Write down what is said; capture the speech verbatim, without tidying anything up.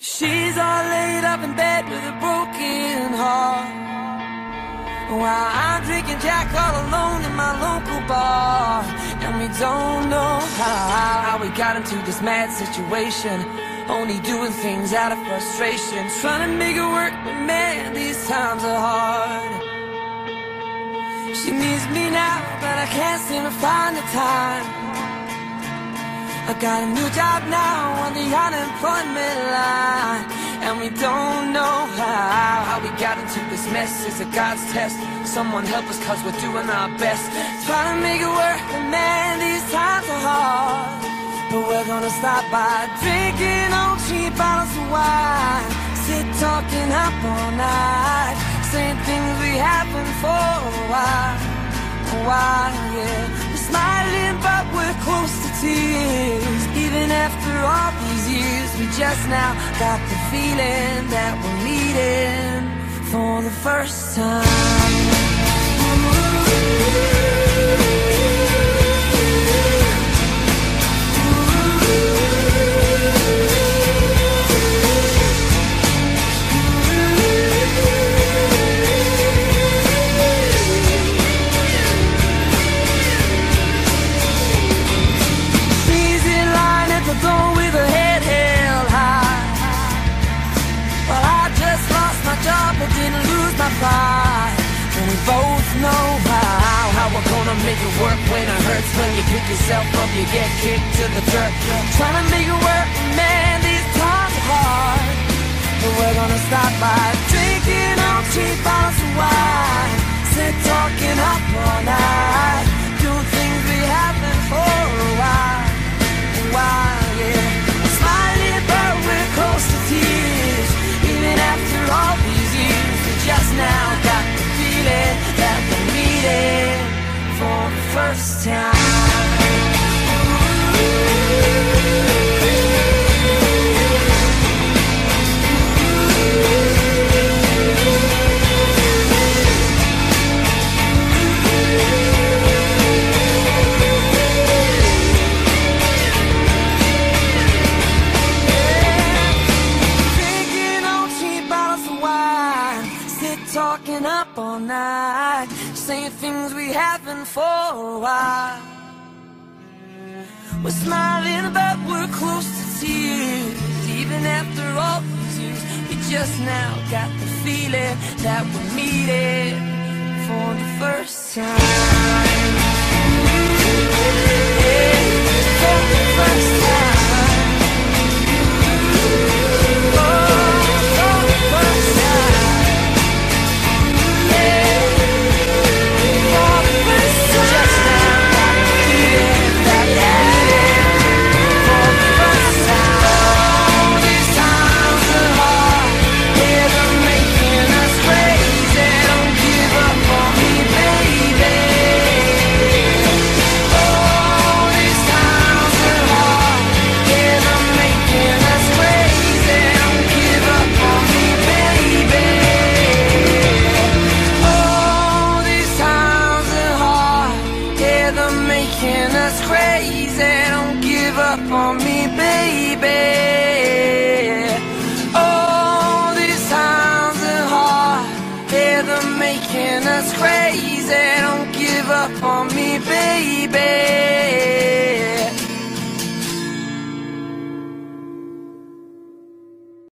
She's all laid up in bed with a broken heart, while I'm drinking Jack all alone in my local bar. And we don't know how, how we got into this mad situation, only doing things out of frustration, trying to make it work, but man, these times are hard. She needs me now, but I can't seem to find the time. I got a new job now on the unemployment line, and we don't know how, how we got into this mess. It's a God's test. Someone help us, cause we're doing our best, trying to make it work, but man, these times are hard. But we're gonna stop by drinking on cheap bottles of wine, sit talking up all night, saying things we haven't for a while, a while, yeah. We're smiling but we're close to tears, even after all these years. We just now got the feeling that we're meeting for the first time. With her head held high, well, I just lost my job but didn't lose my pride. And we both know how, how we're gonna make it work when it hurts. When you pick yourself up, you get kicked to the dirt. Trying to make it work, man, these times are hard. But we're gonna stop by drinking on cheap bottles of wine, sit talking up all night, doing things we haven't for a while, a while. Smiling but we're close to tears, even after all these years. We just now got the feeling that we're meeting for the first time. Talking up all night, saying things we haven't for a while. We're smiling but we're close to tears, even after all these years. We just now got the feeling that we're meeting for the first time. Yeah, for the first time. Making us crazy, don't give up on me, baby.